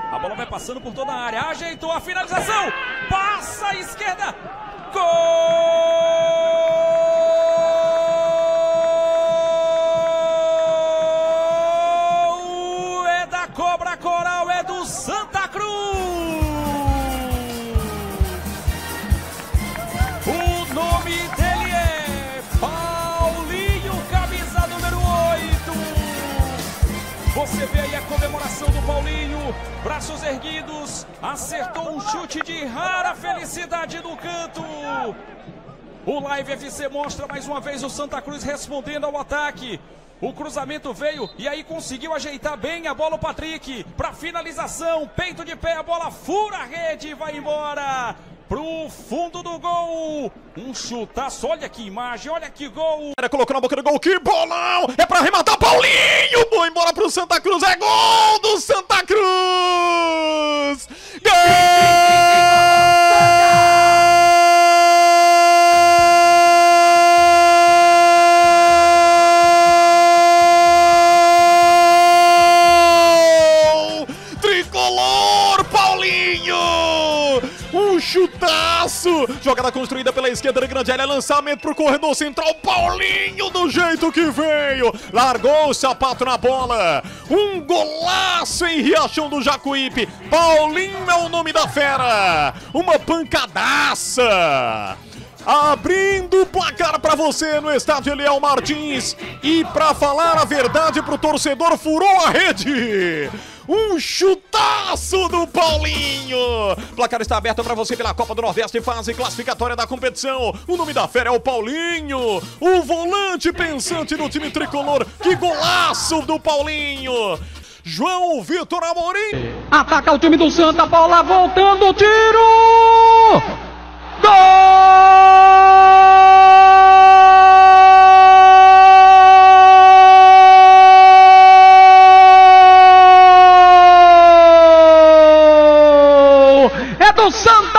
A bola vai passando por toda a área. Ajeitou a finalização. Passa à esquerda. Gol! É da Cobra Coral, é do Santa Cruz. O nome dele é Paulinho, camisa número 8. Você vê aí a comemoração do Paulinho, braços erguidos, acertou um chute de rara felicidade no canto. O Live FC mostra mais uma vez o Santa Cruz respondendo ao ataque. O cruzamento veio e aí conseguiu ajeitar bem a bola o Patrick para finalização, peito de pé, a bola fura a rede e vai embora pro fundo do gol. Um chutaço, olha que imagem, olha que gol. Colocou na boca do gol, que bolão! É pra arrematar, Paulinho! Boa, embora pro Santa Cruz, é gol do Santa Cruz! Gol! Tricolor, Paulinho! Um chutaço! Jogada construída pela esquerda da grande área, lançamento pro corredor central, Paulinho do jeito que veio! Largou o sapato na bola! Um golaço em Riachão do Jacuípe! Paulinho é o nome da fera! Uma pancadaça! Abrindo o placar para você no estádio Eliel Martins. E para falar a verdade pro torcedor, furou a rede. Um chutaço do Paulinho. O placar está aberto para você pela Copa do Nordeste, fase classificatória da competição. O nome da fera é o Paulinho, o volante pensante do time tricolor. Que golaço do Paulinho. João Vitor Amorim. Ataca o time do Santa, bola voltando, tiro! Gol! É do Santa!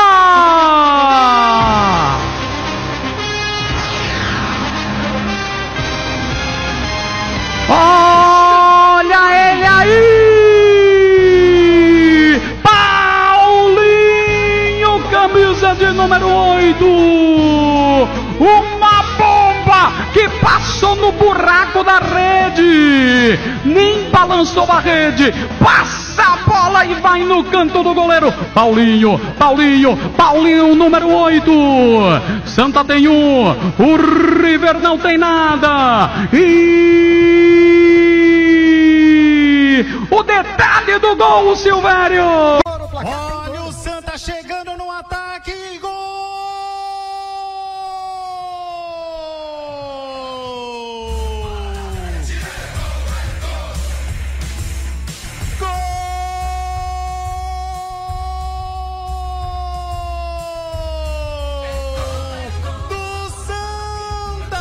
Olha ele aí! Paulinho, camisa de número 8! Uma bomba que passou no buraco da rede! Nem balançou a rede! Passa a bola e vai no canto do goleiro! Paulinho, número 8! Santa tem um, o River não tem nada! E o detalhe do gol, Silvério! Olha o Santa chegando no ataque, gol! Do Santa!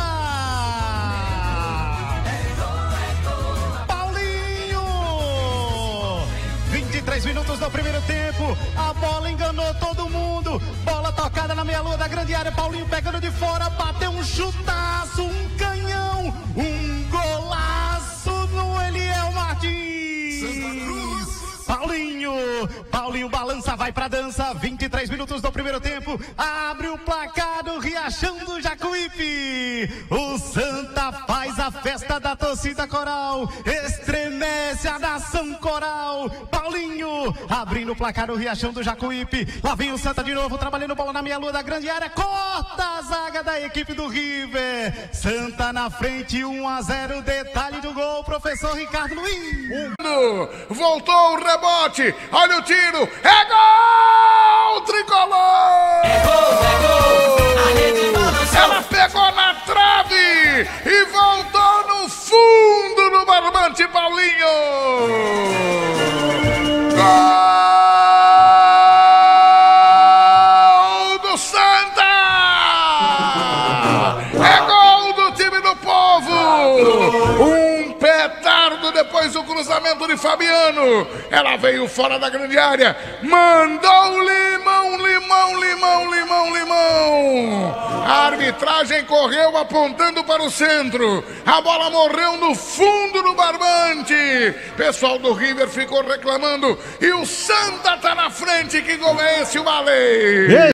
Paulinho! 23 minutos do primeiro tempo, a bola enganou todo mundo, bola tocada na meia-lua da grande área, Paulinho pegando de fora, bateu um chutaço, um canhão, um golaço no Eliel Martins. Santa Cruz. Paulinho balança, vai pra dança, 23 minutos do primeiro tempo, abre o placar do Riachão do Jacuípe. O Santa faz a festa da torcida coral, estremece a nação coral. Paulinho abrindo o placar do Riachão do Jacuípe. Lá vem o Santa de novo, trabalhando bola na meia-lua da grande área, corta a zaga da equipe do River. Santa na frente, 1-0, detalhe do gol, professor Ricardo Luiz. Voltou o rebote, olha o tiro, é gol, tricolor! É gol, a rede balançou. Ela pegou na trave e voltou no fundo no barbante, Paulinho! Gol do Santa! É gol do time do povo! Um petardo depois do cruzamento de de Fabiano. Ela veio fora da grande área. Mandou limão, limão, limão, limão, limão. A arbitragem correu apontando para o centro. A bola morreu no fundo do barbante. Pessoal do River ficou reclamando. E o Santa tá na frente. Que gol é esse, o Vale?